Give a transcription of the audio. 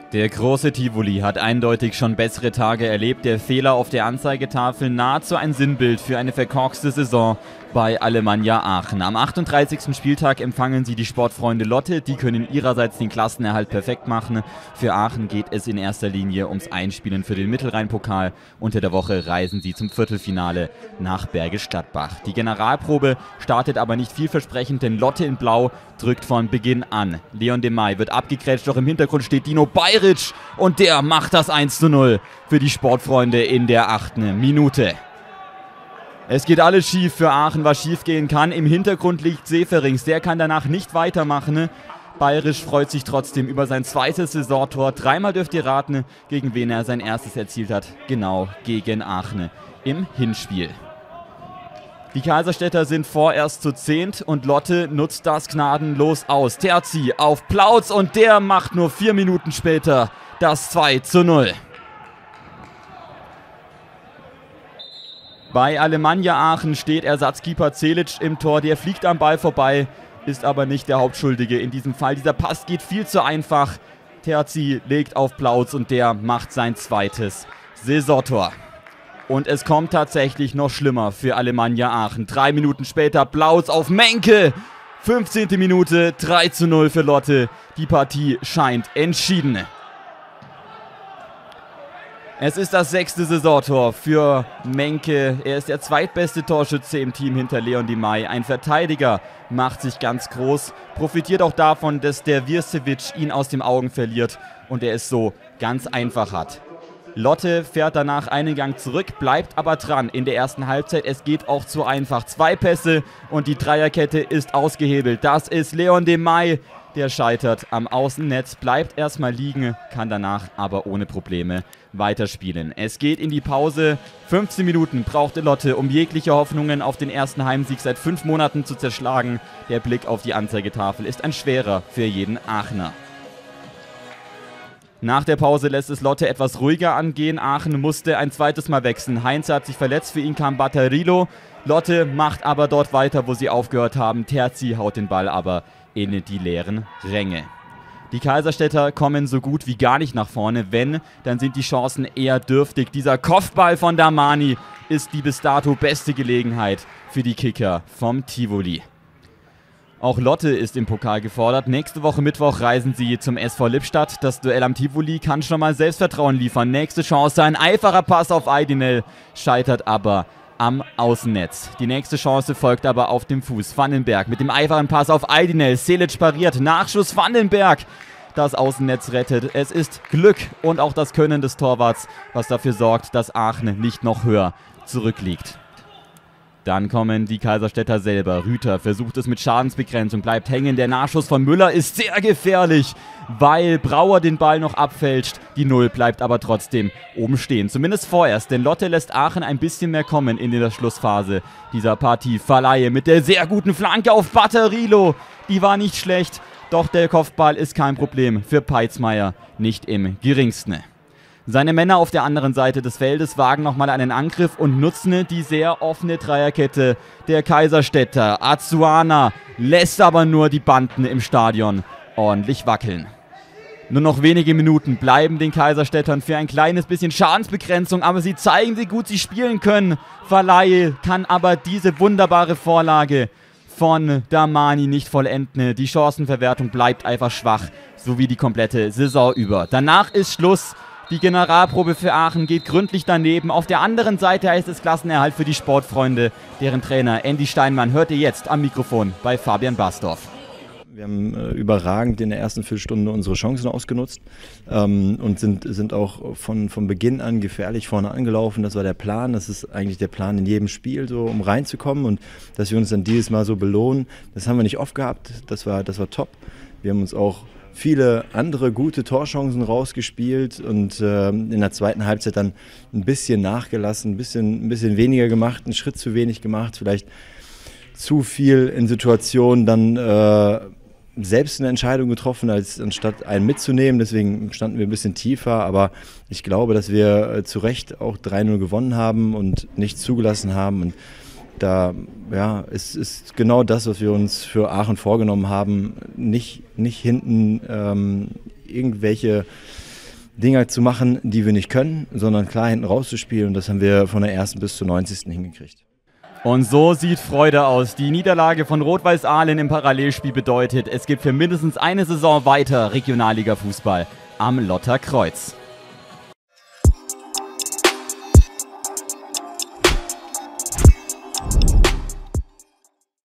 Der große Tivoli hat eindeutig schon bessere Tage erlebt. Der Fehler auf der Anzeigetafel nahezu ein Sinnbild für eine verkorkste Saison bei Alemannia Aachen. Am 38. Spieltag empfangen sie die Sportfreunde Lotte. Die können ihrerseits den Klassenerhalt perfekt machen. Für Aachen geht es in erster Linie ums Einspielen für den Mittelrhein-Pokal. Unter der Woche reisen sie zum Viertelfinale nach Bergisch Gladbach. Die Generalprobe startet aber nicht vielversprechend, denn Lotte in Blau drückt von Beginn an. Leon Demay wird abgegrätscht, doch im Hintergrund steht Dino Bayric und der macht das 1:0 für die Sportfreunde in der 8. Minute. Es geht alles schief für Aachen, was schief gehen kann. Im Hintergrund liegt Seferings, der kann danach nicht weitermachen. Bayric freut sich trotzdem über sein zweites Saisontor. Dreimal dürft ihr raten, gegen wen er sein erstes erzielt hat. Genau, gegen Aachen im Hinspiel. Die Kaiserstädter sind vorerst zu 10. und Lotte nutzt das gnadenlos aus. Terzi auf Plautz und der macht nur 4 Minuten später das 2:0. Bei Alemannia Aachen steht Ersatzkeeper Celic im Tor. Der fliegt am Ball vorbei, ist aber nicht der Hauptschuldige in diesem Fall. Dieser Pass geht viel zu einfach. Terzi legt auf Plautz und der macht sein zweites Saisontor. Und es kommt tatsächlich noch schlimmer für Alemannia Aachen. 3 Minuten später Plautz auf Menke. 15. Minute, 3:0 für Lotte. Die Partie scheint entschieden. Es ist das 6. Saisontor für Menke. Er ist der zweitbeste Torschütze im Team hinter Leon Demay. Ein Verteidiger macht sich ganz groß, profitiert auch davon, dass der Wirsevic ihn aus den Augen verliert und er es so ganz einfach hat. Lotte fährt danach einen Gang zurück, bleibt aber dran in der ersten Halbzeit. Es geht auch zu einfach. 2 Pässe und die Dreierkette ist ausgehebelt. Das ist Leon Demay. Der scheitert am Außennetz, bleibt erstmal liegen, kann danach aber ohne Probleme weiterspielen. Es geht in die Pause. 15 Minuten brauchte Lotte, um jegliche Hoffnungen auf den ersten Heimsieg seit 5 Monaten zu zerschlagen. Der Blick auf die Anzeigetafel ist ein schwerer für jeden Aachener. Nach der Pause lässt es Lotte etwas ruhiger angehen. Aachen musste ein zweites Mal wechseln. Heinze hat sich verletzt, für ihn kam Batterillo. Lotte macht aber dort weiter, wo sie aufgehört haben. Terzi haut den Ball aber in die leeren Ränge. Die Kaiserstädter kommen so gut wie gar nicht nach vorne. Wenn, dann sind die Chancen eher dürftig. Dieser Kopfball von Damani ist die bis dato beste Gelegenheit für die Kicker vom Tivoli. Auch Lotte ist im Pokal gefordert. Nächste Woche Mittwoch reisen sie zum SV Lippstadt. Das Duell am Tivoli kann schon mal Selbstvertrauen liefern. Nächste Chance, ein einfacher Pass auf Eidinel, scheitert aber am Außennetz. Die nächste Chance folgt aber auf dem Fuß. Vandenberg mit dem einfachen Pass auf Eidinel. Celic pariert. Nachschuss Vandenberg. Das Außennetz rettet. Es ist Glück und auch das Können des Torwarts, was dafür sorgt, dass Aachen nicht noch höher zurückliegt. Dann kommen die Kaiserstädter selber. Rüther versucht es mit Schadensbegrenzung, bleibt hängen. Der Nachschuss von Müller ist sehr gefährlich, weil Brauer den Ball noch abfälscht. Die 0 bleibt aber trotzdem oben stehen. Zumindest vorerst, denn Lotte lässt Aachen ein bisschen mehr kommen in der Schlussphase dieser Partie. Verleihe mit der sehr guten Flanke auf Batterillo. Die war nicht schlecht, doch der Kopfball ist kein Problem für Peitzmeier, nicht im geringsten. Seine Männer auf der anderen Seite des Feldes wagen nochmal einen Angriff und nutzen die sehr offene Dreierkette der Kaiserstädter. Azuana lässt aber nur die Banden im Stadion ordentlich wackeln. Nur noch wenige Minuten bleiben den Kaiserstädtern für ein kleines bisschen Schadensbegrenzung, aber sie zeigen, wie gut sie spielen können. Verleihe kann aber diese wunderbare Vorlage von Damani nicht vollenden. Die Chancenverwertung bleibt einfach schwach, so wie die komplette Saison über. Danach ist Schluss. Die Generalprobe für Aachen geht gründlich daneben. Auf der anderen Seite heißt es Klassenerhalt für die Sportfreunde. Deren Trainer Andy Steinmann hört ihr jetzt am Mikrofon bei Fabian Basdorf. Wir haben überragend in der ersten Viertelstunde unsere Chancen ausgenutzt und sind auch von Beginn an gefährlich vorne angelaufen. Das war der Plan. Das ist eigentlich der Plan in jedem Spiel, so um reinzukommen und dass wir uns dann dieses Mal so belohnen. Das haben wir nicht oft gehabt. Das war top. Wir haben uns auch viele andere gute Torchancen rausgespielt und in der zweiten Halbzeit dann ein bisschen nachgelassen, ein bisschen weniger gemacht, einen Schritt zu wenig gemacht, vielleicht zu viel in Situationen dann selbst eine Entscheidung getroffen, anstatt einen mitzunehmen. Deswegen standen wir ein bisschen tiefer, aber ich glaube, dass wir zu Recht auch 3:0 gewonnen haben und nichts zugelassen haben. Und da ist genau das, was wir uns für Aachen vorgenommen haben, nicht hinten irgendwelche Dinger zu machen, die wir nicht können, sondern klar hinten rauszuspielen. Und das haben wir von der 1. bis zur 90. hingekriegt. Und so sieht Freude aus. Die Niederlage von Rot-Weiß Ahlen im Parallelspiel bedeutet, es gibt für mindestens eine Saison weiter Regionalliga-Fußball am Lotter Kreuz.